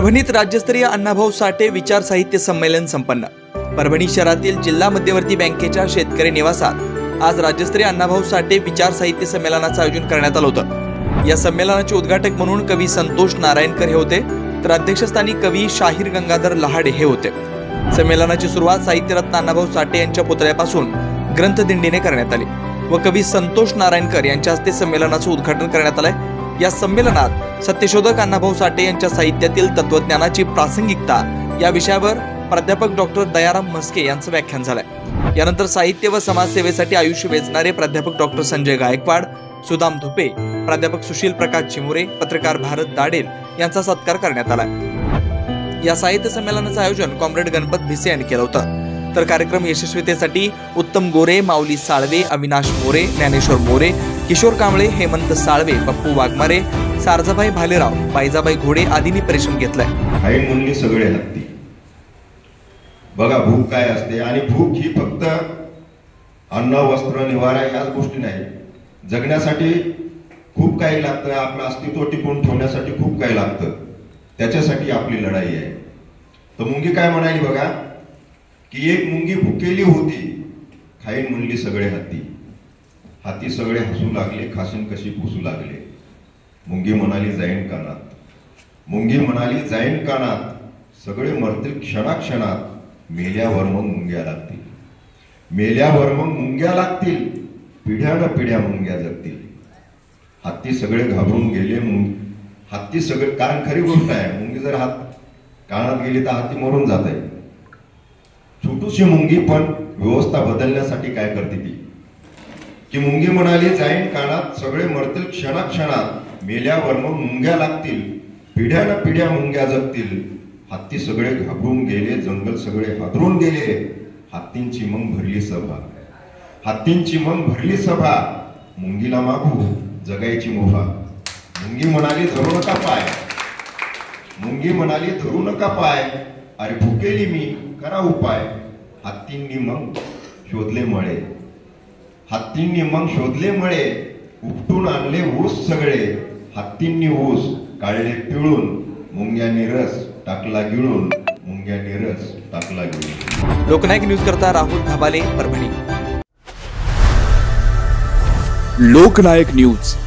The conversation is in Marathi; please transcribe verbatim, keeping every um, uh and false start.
परभणीत राज्यस्तरीय अण्णाभाऊ साठे विचार साहित्य संमेलन संपन्न। परभणी शहरातील जिल्हा मध्यवर्ती बँकेच्या शेतकरी निवासात आज राज्यस्तरीय अण्णाभाऊ साठे विचार साहित्य संमेलनाचे आयोजन करण्यात आले होते। या संमेलनाचे उद्घाटक म्हणून कवी संतोष नारायणकर हे होते, तर अध्यक्षस्थानी कवी शाहीर गंगाधर लहाडे हे होते। संमेलनाची सुरुवात साहित्यरत्न अण्णाभाऊ साठे यांच्या पुतळ्यापासून ग्रंथदिंडीने करण्यात आली व कवी संतोष नारायणकर यांच्या हस्ते संमेलनाचे उद्घाटन करण्यात आले। या संमेलनात सत्यशोधक अण्णाभाऊ साठे यांच्या साहित्यातील तत्वज्ञानाची प्रासंगिकता या विषयावर प्राध्यापक डॉक्टर दयाराम म्हस्के यांचं व्याख्यान झालंय। यानंतर साहित्य व समाजसेवेसाठी आयुष्य वेचणारे प्राध्यापक डॉक्टर संजय गायकवाड, सुदाम धुपे, प्राध्यापक सुशील प्रकाश चिमुरे, पत्रकार भारत दाडेल यांचा सत्कार करण्यात आला। या साहित्य संमेलनाचे आयोजन कॉम्रेड गणपत भिसे यांनी केलं होतं, तर कार्यक्रम यशस्वीतेसाठी उत्तम गोरे, माऊली साळवे, अविनाश मोरे, ज्ञानेश्वर मोरे, किशोर कांबळे, हेमंत साळवे, पप्पू वाघमारे, सारजाबाई भालेराव, बाईजाबाई घोडे आदींनी परिश्रम घेतलाय। काही मुली सगळे हत्ती बघा, भूक काय असते आणि भूक ही फक्त अन्न, वस्त्र, निवारा याच गोष्टी नाही, जगण्यासाठी खूप काही लागतं, आपलं अस्तित्व टिकवून ठेवण्यासाठी खूप काही लागतं, त्याच्यासाठी आपली लढाई आहे। तर मुंगी काय म्हणाली बघा की एक मुंगी भुकेली होती, खाईन म्हणली सगळे हत्ती, हाती सगळे हसू लागले, खासीन कशी पुसू लागले। मुंगी म्हणाली जाईन कानात, मुंगी म्हणाली जाईन कानात, सगळे मरतील क्षणाक्षणात, मेल्यावर मग मुंग्या लागतील, मेल्यावर मग मुंग्या लागतील, पिढ्यानं पिढ्या मुंग्या जगतील। हत्ती सगळे घाबरून गेले, हत्ती सगळे, कारण खरी गोष्ट आहे, मुंगी जर हात कानात गेली तर हत्ती मरून जात आहे। छोटूशी मुंगी पण व्यवस्था बदलण्यासाठी काय करते ती की मुंगी म्हणाली जाईन कानात, सगळे मरतील क्षणाक्षणात, मेल्यावर मग मुंग्या लागतील, पिढ्यानं पिढ्या मुंग्या जगतील। हत्ती सगळे घाबरून गेले, जंगल सगळे हादरून गेले, हत्तींची मग भरली सभा, हत्तींची मग भरली सभा, मुंगीला मागू जगायची मुभा। मुंगी म्हणाली धरू नका पाय, मुंगी म्हणाली धरू नका पाय, अरे भुकेली मी करा उपाय। हत्तींनी मग शोधले मळे, हत्तींनी मग शोधले मळे, उपटून आणले ऊस सगळे, हत्तींनी ऊस काढले पिळून, मुंग्यांनी रस टाकला गिळून, मुंग्यांनी रस टाकला गिळून। लोकनायक न्यूज करता राहुल धबाले, परभणी। लोकनायक न्यूज